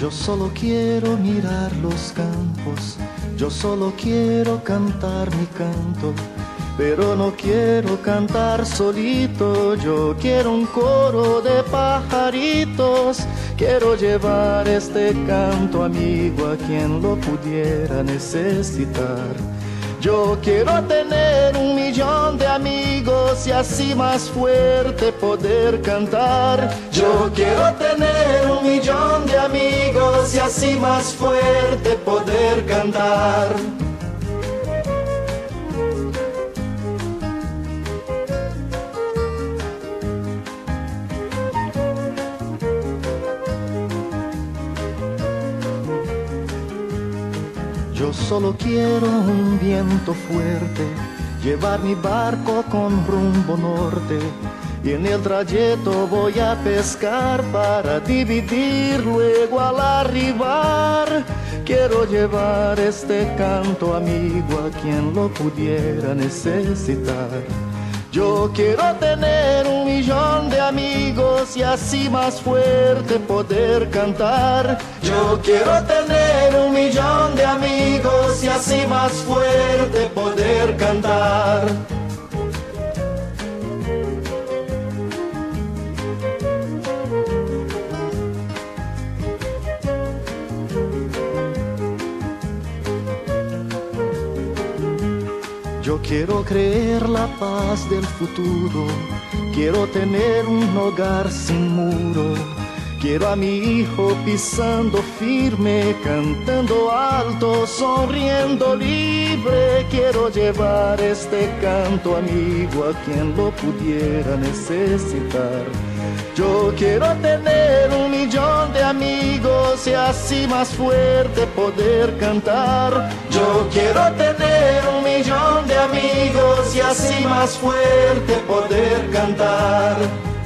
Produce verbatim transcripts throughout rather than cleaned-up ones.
Yo solo quiero mirar los campos, yo solo quiero cantar mi canto, pero no quiero cantar solito, yo quiero un coro de pajaritos, quiero llevar este canto amigo a quien lo pudiera necesitar. Yo quiero tener un millón de amigos y así más fuerte poder cantar. Yo quiero tener un millón de amigos y así más fuerte poder cantar. Yo solo quiero un viento fuerte, llevar mi barco con rumbo norte, y en el trayecto voy a pescar para dividir luego al arribar. Quiero llevar este canto amigo a quien lo pudiera necesitar. Yo quiero tener un millón de amigos y así más fuerte poder cantar. Yo quiero tener un millón de amigos y así más fuerte poder cantar. Yo quiero creer la paz del futuro, quiero tener un hogar sin muro, quiero a mi hijo pisando firme, cantando alto, sonriendo libre, quiero llevar este canto amigo a quien lo pudiera necesitar. Yo quiero tener un millón de amigos y así más fuerte poder cantar. Yo quiero tener un millón de amigos y así más fuerte poder cantar.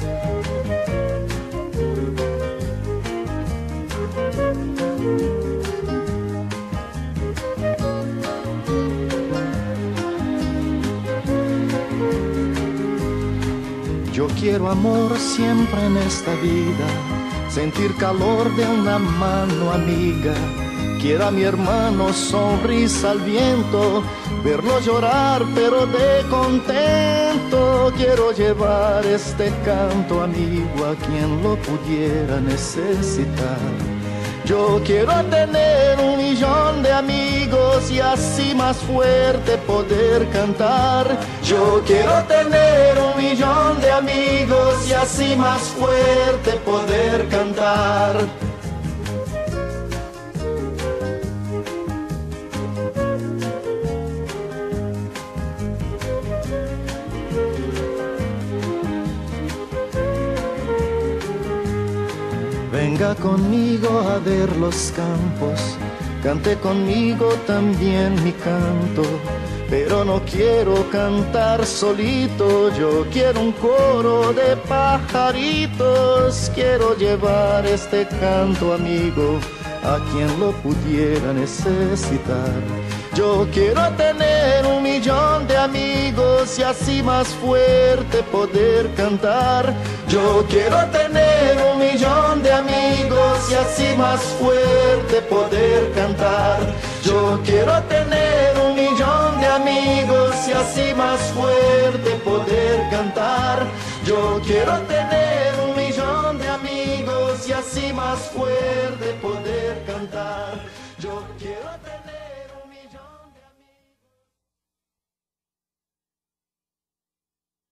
Yo quiero amor siempre en esta vida, sentir calor de una mano amiga. Quiero a mi hermano sonrisa al viento, verlo llorar pero de contento. Quiero llevar este canto amigo a quien lo pudiera necesitar. Yo quiero tener un millón de amigos y así más fuerte poder cantar. Yo quiero tener un millón de amigos y así más fuerte poder cantar. Venga conmigo a ver los campos, cante conmigo también mi canto, pero no quiero cantar solito, yo quiero un coro de pajaritos, quiero llevar este canto amigo a quien lo pudiera necesitar. Yo quiero tener un millón de amigos y así más fuerte poder cantar. Yo quiero tener un millón de amigos y así más fuerte poder cantar. Yo quiero tener un millón de amigos y así más fuerte poder cantar. Yo quiero tener un millón de amigos y así más fuerte poder cantar. Yo quiero tener